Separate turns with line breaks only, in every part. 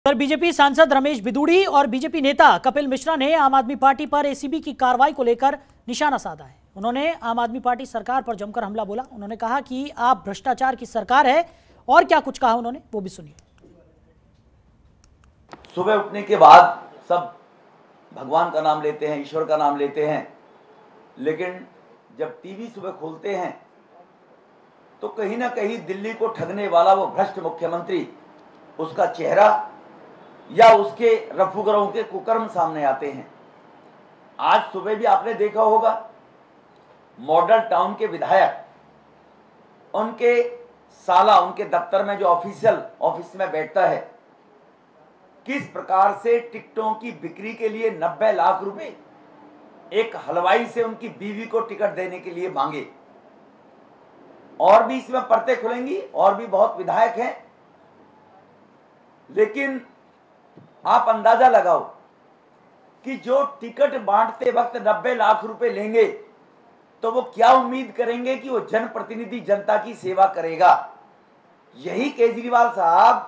पर बीजेपी सांसद रमेश बिदूड़ी और बीजेपी नेता कपिल मिश्रा ने आम आदमी पार्टी पर एसीबी की कार्रवाई को लेकर निशाना साधा है। उन्होंने आम आदमी पार्टी सरकार पर जमकर हमला बोला। उन्होंने कहा कि आप भ्रष्टाचार की सरकार है और क्या कुछ कहा उन्होंने, वो भी सुनिए।
सुबह उठने के बाद सब भगवान का नाम लेते हैं, ईश्वर का नाम लेते हैं, लेकिन जब टीवी सुबह खोलते हैं तो कहीं ना कहीं दिल्ली को ठगने वाला वो भ्रष्ट मुख्यमंत्री, उसका चेहरा या उसके रफूगरों के कुकर्म सामने आते हैं। आज सुबह भी आपने देखा होगा, मॉडल टाउन के विधायक, उनके साला उनके दफ्तर में जो ऑफिशियल ऑफिस में बैठता है, किस प्रकार से टिकटों की बिक्री के लिए 90 लाख रुपए एक हलवाई से उनकी बीवी को टिकट देने के लिए मांगे। और भी इसमें परतें खुलेंगी, और भी बहुत विधायक हैं, लेकिन आप अंदाजा लगाओ कि जो टिकट बांटते वक्त 90 लाख रुपए लेंगे तो वो क्या उम्मीद करेंगे कि वो जनप्रतिनिधि जनता की सेवा करेगा। यही केजरीवाल साहब,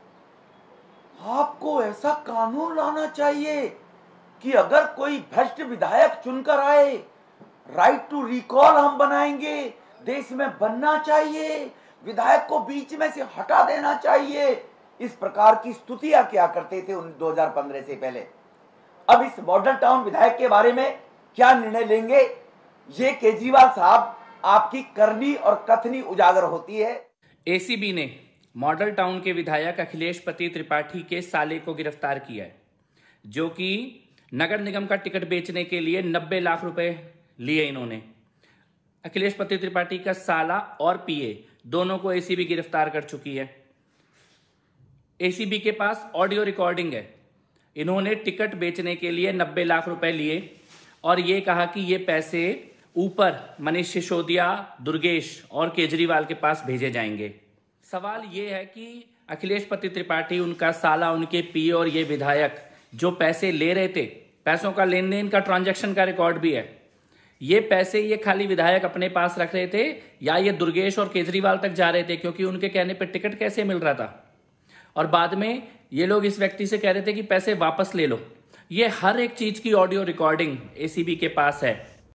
आपको ऐसा कानून लाना चाहिए कि अगर कोई भ्रष्ट विधायक चुनकर आए, राइट टू रिकॉल हम बनाएंगे, देश में बनना चाहिए, विधायक को बीच में से हटा देना चाहिए। इस प्रकार की स्तुतियां क्या करते थे 2015 से पहले। अब इस मॉडल टाउन विधायक के बारे में क्या निर्णय लेंगे, ये केजरीवाल साहब आपकी करनी और कथनी उजागर होती है।
एसीबी ने मॉडल टाउन के विधायक अखिलेश पति त्रिपाठी के साले को गिरफ्तार किया है, जो कि नगर निगम का टिकट बेचने के लिए 90 लाख रुपए लिए इन्होंने। अखिलेश पति त्रिपाठी का साला और पीए दोनों को एसीबी गिरफ्तार कर चुकी है। एसीबी के पास ऑडियो रिकॉर्डिंग है। इन्होंने टिकट बेचने के लिए 90 लाख रुपए लिए और ये कहा कि ये पैसे ऊपर मनीष सिसोदिया, दुर्गेश और केजरीवाल के पास भेजे जाएंगे। सवाल ये है कि अखिलेश पति त्रिपाठी, उनका साला, उनके पीए और ये विधायक जो पैसे ले रहे थे, पैसों का लेन देन का ट्रांजैक्शन का रिकॉर्ड भी है। ये पैसे ये खाली विधायक अपने पास रख रहे थे या ये दुर्गेश और केजरीवाल तक जा रहे थे, क्योंकि उनके कहने पर टिकट कैसे मिल रहा था। और बाद में ये लोग इस व्यक्ति से कह रहे थे कि पैसे वापस ले लो। ये हर एक चीज की ऑडियो रिकॉर्डिंग एसीबी के पास है।